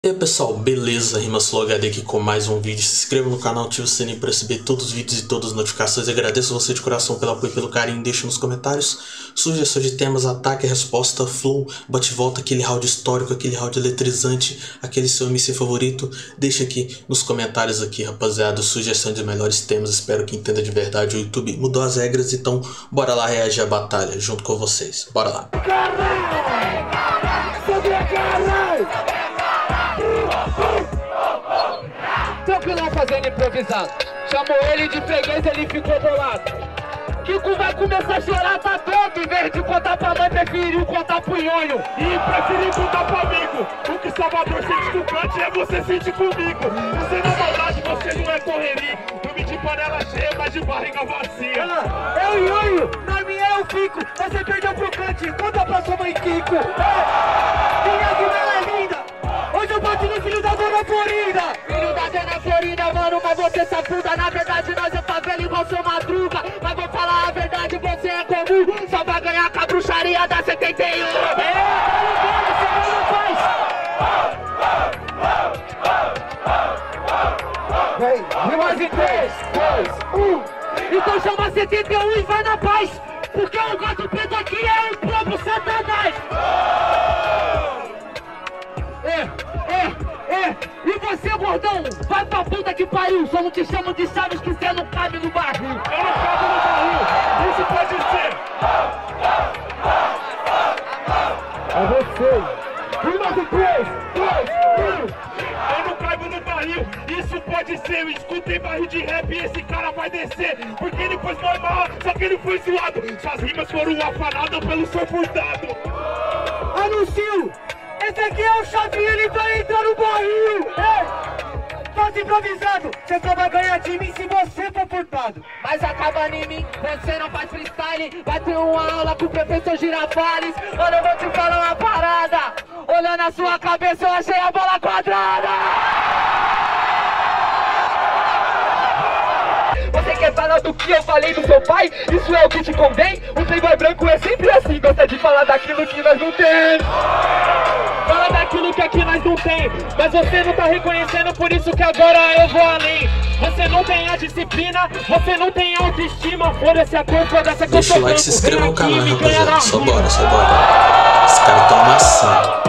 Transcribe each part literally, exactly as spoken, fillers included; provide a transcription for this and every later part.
E aí pessoal, beleza? RimaSlowHD aqui com mais um vídeo. Se inscreva no canal, ative o sininho para receber todos os vídeos e todas as notificações. Eu agradeço você de coração pelo apoio e pelo carinho. Deixe nos comentários sugestões de temas, ataque, resposta, flow, bate-volta, aquele round histórico, aquele round eletrizante, aquele seu M C favorito. Deixe aqui nos comentários aqui, rapaziada, sugestões de melhores temas. Espero que entenda de verdade. O YouTube mudou as regras, então bora lá reagir à batalha junto com vocês. Bora lá. Tranquilão fazendo improvisado. Chamou ele de freguês, ele ficou bolado. Kiko vai começar a chorar, tá todo. Em vez de contar pra mãe, preferiu contar pro nhonho. E preferi contar pro amigo. O que Salvador sente com Kant é você sente comigo. Você na maldade, você não é correria. Dormi de panela cheia, mas de barriga vazia. Ah, é o nhonho, na minha é o Kiko. Você perdeu pro Kant, conta pra sua mãe Kiko. Ah, minha vida é linda. Hoje eu bati no filho da dona Florinda. Filho da dona Florinda, mano, mas você sapuda. Na verdade nós é favela igual seu Madruga. Mas vou falar a verdade, você é comum. Só vai ganhar com a bruxaria da setenta e um. É, vem, mais em três, dois, um. Então chama setenta e um e vai na paz. Porque o gato preto aqui é um próprio Satanás. É, é, é, e você, gordão, vai pra puta que pariu. Só não te chamo de Chaves que cê não cabe no barril. Eu não cabe no barril, isso pode ser. É você. Uma de três, dois, um. Eu não caibo no barril, isso pode ser. Eu escutei barril de rap e esse cara vai descer. Porque ele foi normal, só que ele foi zoado. Suas rimas foram afanadas pelo seu furtado. Anuncio! Esse aqui é o Chavinho, ele vai entrar no barril! Ei! Faz improvisado, você só vai ganhar de mim se você for furtado. Mas acaba em mim, você não faz freestyle. Vai ter uma aula com o professor Girafales. Mano, eu vou te falar uma parada. Olhando a sua cabeça, eu achei a bola quadrada. Você quer falar do que eu falei do seu pai? Isso é o que te convém? O playboy branco é sempre assim, gosta de falar daquilo que nós não temos. Fala daquilo que aqui nós não tem, mas você não tá reconhecendo, por isso que agora eu vou além. Você não tem a disciplina, você não tem a autoestima. Foda-se a cor, foda-se a cor. Deixa o like, se inscreva no canal, rapaziada. Só bora, só bora. Esse cara tá amassando.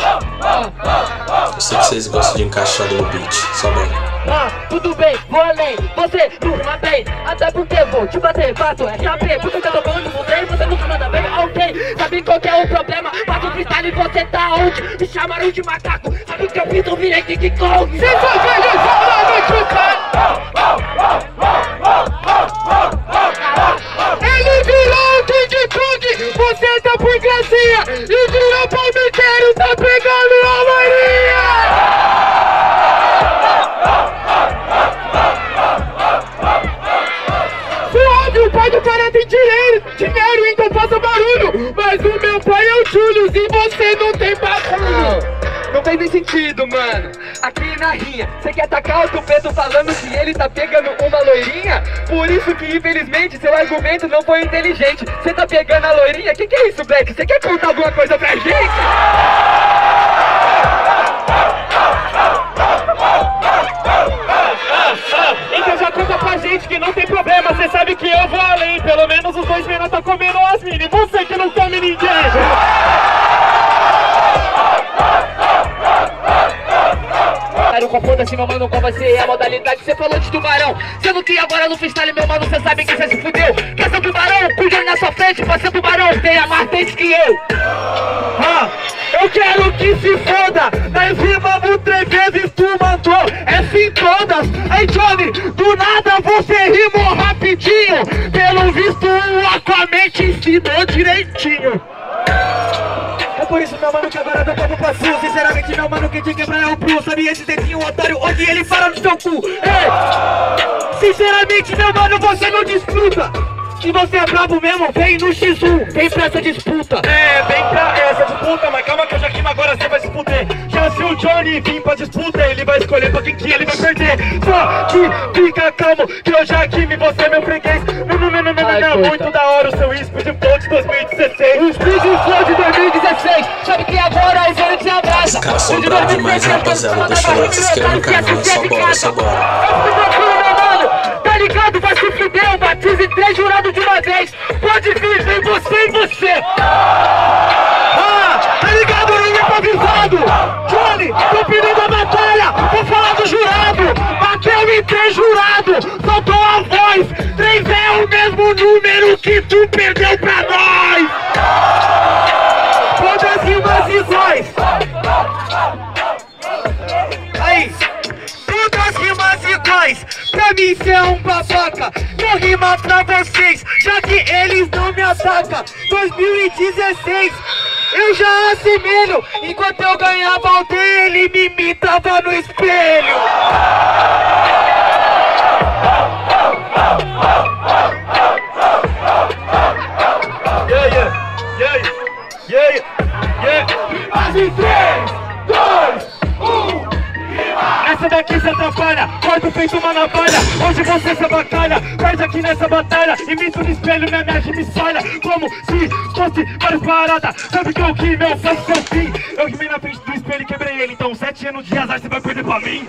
Eu sei que vocês gostam de encaixar no beat. Só bora. Ah, tudo bem, vou além, você não bem. Até porque vou te bater, fato, é chapé. Porque eu tô falando de você, você nunca manda bem, ok. Sabe qual que é o problema? Faço freestyle e você tá onde? Me chamaram de macaco, sabe que eu fiz, eu virei King Kong. Se você já fala no ele virou o King Kong, você tá por gracinha. E virou palmiteiro, tá pegando a marinha. O pai do cara tem dinheiro, dinheiro, então faça barulho. Mas o meu pai é o Júlio e você não tem bagulho. Não fez nem sentido, mano. Aqui na rinha, você quer atacar o Tupeto falando que ele tá pegando uma loirinha? Por isso que infelizmente seu argumento não foi inteligente. Você tá pegando a loirinha? Que que é isso, Black? Você quer contar alguma coisa pra gente? Então já conta pra gente que não tem problema. Você sabe que eu vou além. Pelo menos os dois meninos tá comendo as mini. Você que não come ninguém. Com foda-se, meu mano, qual vai ser a modalidade? Você falou de tubarão, sendo que agora no freestyle, meu mano, você sabe que você se fudeu. Quer ser tubarão? Cuidando na sua frente, pra ser tubarão, tenha mais dente que eu. Ah, eu quero que se foda. Nas rimas três vezes tu mandou, é sim todas. Aí Johnny, do nada você rimou rapidinho. Pelo visto o Aquaman te ensinou direitinho. É por isso, meu mano, que agora meu povo passou. Sinceramente, meu mano, quem te quebra é o Bru. Sabe esse dedinho otário onde ele para no seu cu? Ei! Sinceramente, meu mano, você não disputa. Se você é brabo mesmo, vem no X um, vem pra essa disputa. É, vem pra essa disputa, mas calma que eu já queimo agora, você vai se fuder. Já se o o Johnny vir pra disputa, ele vai escolher pra quem que ele vai perder. Só que fica calmo, que eu já aqui me você meu freguês. Não, não, não, não, não, não, não. Muito da hora o seu Speed Flow de dois mil e dezesseis. O Speed Flow de dois mil e dezesseis. Sabe que agora a Ivana te abraça. Os caras são bravos demais, rapaziada. Deixa o like, se inscreve no canal, só bora, só bora. Tá ligado? Vai se fuder, batiza em três jurados de uma vez. Pode vir, vem você e você. Ah, tá ligado? Ninguém tá avisado. Johnny, tô pedindo a batalha. Vou falar do jurado. Bateu em três jurados. Soltou a voz. Três é o mesmo número que tu perdeu pra nós. Quantas rimas iguais? Aí. Todas rimas iguais, pra mim cê é um babaca. Vou rimar pra vocês, já que eles não me atacam. dois mil e dezesseis, eu já assimilo. Enquanto eu ganhava o dele, ele me imitava no espelho. Yeah, yeah, yeah, yeah, yeah. Mas em três, dois, um. Essa daqui se atrapalha, corta o peito uma navalha. Hoje você se batalha, perde aqui nessa batalha. Imito no espelho, minha mente me falha. Como se fosse várias paradas. Sabe que eu que meu faz seu fim. Eu rimei na frente do espelho e quebrei ele. Então sete anos de azar você vai perder pra mim.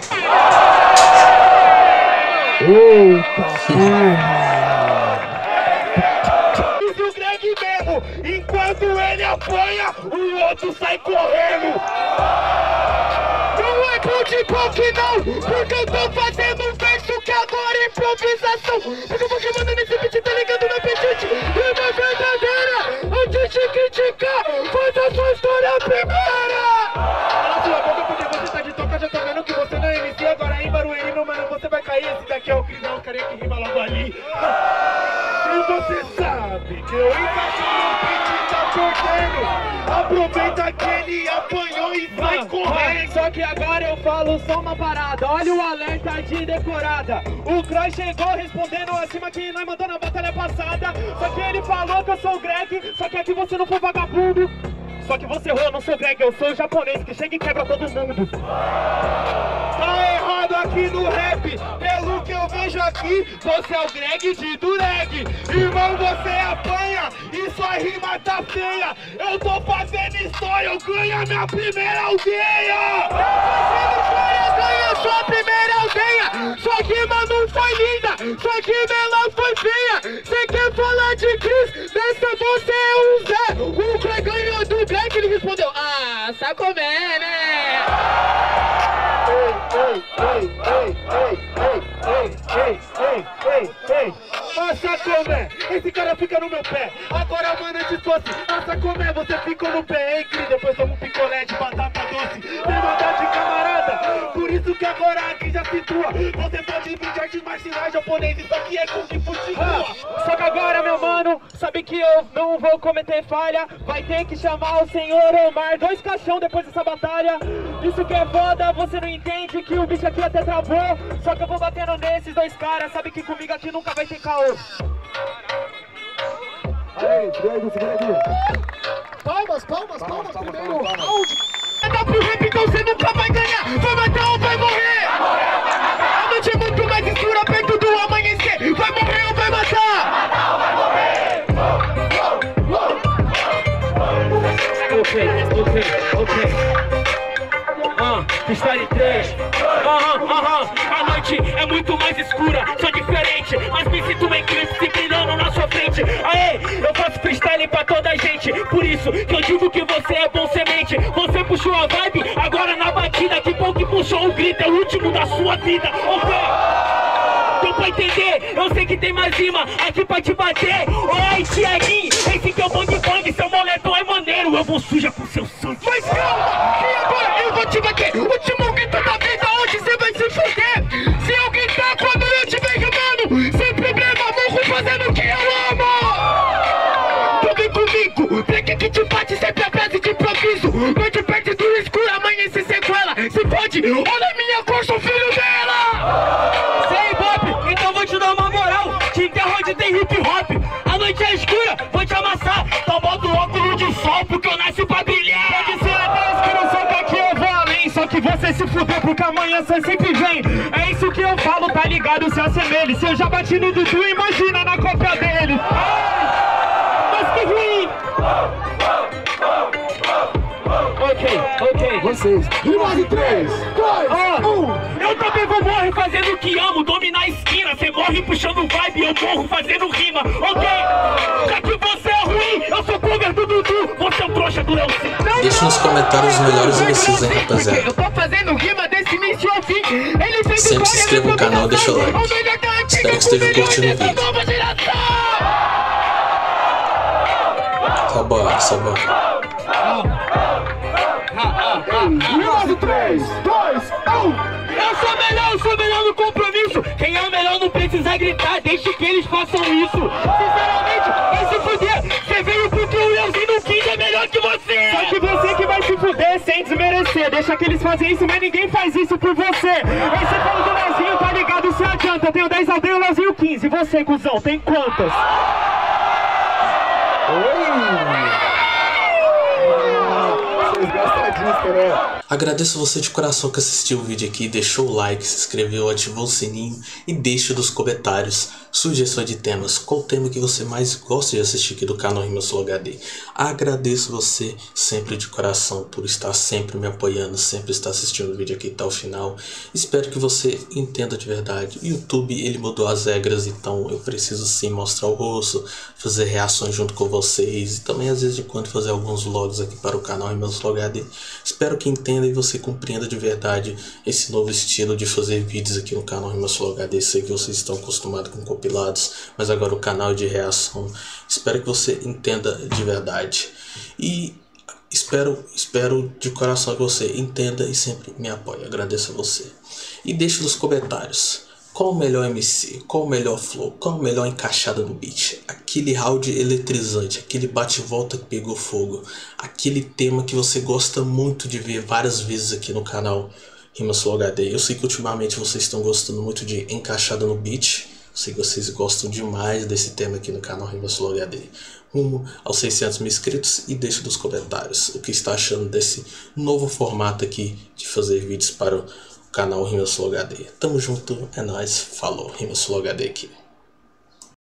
Eita porra. E o Greg mesmo, enquanto ele apanha, o outro sai correndo. Não é bom de pouco não, porque eu tô fazendo um verso que agora é improvisação. Porque eu vou chamando nesse beat, tá ligado no apetite. Rima verdadeira, antes de criticar, faz a sua história primeira. Cala sua boca porque você tá de toca, já tô vendo que você não é M C. Agora em Barueri, meu mano, você vai cair. Esse daqui é o Crisão, o carinha que rima logo ali. E você sabe que eu encaixo no beat e tá perdendo. Aproveita que ele apanhou e vai correr. Só que agora eu falo só uma parada. Olha o alerta de decorada. O Croy chegou respondendo acima que nós mandou na batalha passada. Só que ele falou que eu sou o Greg. Só que aqui você não foi vagabundo. Só que você errou, eu não sou o Greg, eu sou o japonês que chega e quebra todo mundo. Tá errado aqui no rap. Pelo que eu vejo aqui, você é o Greg de Dureg. Irmão, você apanha e sua rima tá feia. Eu tô fazendo história, eu ganho a minha primeira aldeia. Fazendo história, ganho a sua primeira aldeia. Sua rima não foi linda, sua rima ela foi feia. Cê quer falar de Cris? Dessa você é um Zé. O Greg ganhou do Greg, ele respondeu, ah, sabe como é, né? Ei, ei, ei, ei, ei, ei, ei, ei, ei, nossa, como é? Esse cara fica no meu pé. Agora, mano, antes fosse, nossa, como é? Você ficou no pé, hein, Cris? Depois toma um picolé de batata doce. Tem maldade, camarada. Por isso que agora aqui já situa. Você pode vir de artes marciais japonês. Isso aqui é Kung Fu ah, só que agora, meu mano, sabe que eu não vou cometer falha. Vai ter que chamar o senhor Omar. Dois caixão depois dessa batalha. Isso que é foda, você não entende que o bicho aqui até travou. Só que eu vou batendo nesses dois caras. Sabe que comigo aqui nunca vai ter caô. Aí, Greg, Greg. Palmas, palmas, palmas, palmas primeiro. Dá pro rap, então você nunca vai ganhar. Vai matar ou vai morrer? A noite é muito mais escura perto do amanhecer. Vai morrer ou vai matar? Ok, ok, ok. Ah, Freestyle três. Aham, aham. A noite é muito mais escura, só diferente. Mas me sinto em Cristo se brilhando na sua frente. Aê, eu faço freestyle pra toda a gente. Por isso que eu digo que você é bom semente. Você puxou a vibe, agora na batida. Que bom que puxou o grito, é o último da sua vida. Ok, deu pra entender? Eu sei que tem mais rima aqui pra te bater. Oi, Tiaguinho, esse que é o bang bang. Seu moletom é maneiro, eu vou suja com seu sangue. Mas calma, que agora eu vou te bater. Último grito da vida, onde você vai se fuder. Se eu gritar quando eu te ver rimando, sem problema, morro fazendo o que eu amo. Tu vem comigo, break que te bate sempre a frase de improviso. Noite perto do escuro, amanhece sequela. Se pode, olha minha cor, sou filho dela. Sei, Bob, então vou te dar uma moral. Te enterro onde tem hip hop. A noite é escura, vou te amassar. Então bota o óculos de sol, porque eu nasci pra brilhar. Pode ser até escuro, só que aqui eu vou além. Só que vai se fuder porque amanhã você sempre vem. É isso que eu falo, tá ligado? Se assemelhe. Se eu já bati no Dudu, imagina na cópia dele. Ai, mas que ruim. Ok, ok. Vocês. Rima de três, dois, um. Eu também vou morrer fazendo o que amo. Dominar a esquina, cê morre puxando vibe. Eu morro fazendo rima, ok? Já que você é ruim, eu sou cover do Dudu. Você é o trouxa do Leoci. Deixa nos comentários os melhores M Cs, hein, rapaziada. Eu tô fazendo rima desse início ao fim. Ele fez Sempre se inscreva no canal e deixa o like. Espero que esteja curtindo o vídeo. Tá bom, tá bom. Rima de três, dois, um. Eu sou melhor, eu sou melhor no compromisso. Quem é o melhor não precisa gritar, deixe que eles façam isso. Sinceramente, vai se fuder. Você veio porque o Leozinho no quinze é melhor que você. Só que você que vai se fuder sem desmerecer. Deixa que eles fazem isso, mas ninguém faz isso por você. Aí você fala do Leozinho, tá ligado? Se adianta, eu tenho dez aldeias, o Leozinho quinze. E você, cuzão, tem quantas? Agradeço você de coração que assistiu o vídeo aqui, deixou o like, se inscreveu, ativou o sininho e deixe nos comentários sugestões de temas. Qual o tema que você mais gosta de assistir aqui do canal RimaSlow H D? Agradeço você sempre de coração por estar sempre me apoiando, sempre estar assistindo o vídeo aqui até o final. Espero que você entenda de verdade. O YouTube, ele mudou as regras, então eu preciso sim mostrar o rosto, fazer reações junto com vocês e também às vezes de quando fazer alguns vlogs aqui para o canal RimaSlow H D. Espero que entenda e você compreenda de verdade esse novo estilo de fazer vídeos aqui no canal RimaSlow H D. Sei que vocês estão acostumados com compilados, mas agora o canal é de reação. Espero que você entenda de verdade. E espero, espero de coração que você entenda e sempre me apoie. Agradeço a você. E deixe nos comentários qual o melhor M C, qual o melhor flow, qual a melhor encaixada no beat. Aquele round eletrizante, aquele bate-volta que pegou fogo. Aquele tema que você gosta muito de ver várias vezes aqui no canal RimaSlow H D. Eu sei que ultimamente vocês estão gostando muito de encaixada no beat. Eu sei que vocês gostam demais desse tema aqui no canal RimaSlow H D. Rumo aos seiscentos mil inscritos e deixe nos comentários o que está achando desse novo formato aqui de fazer vídeos para o canal RimaSlow H D. Tamo junto, é nóis, falou, RimaSlow H D aqui.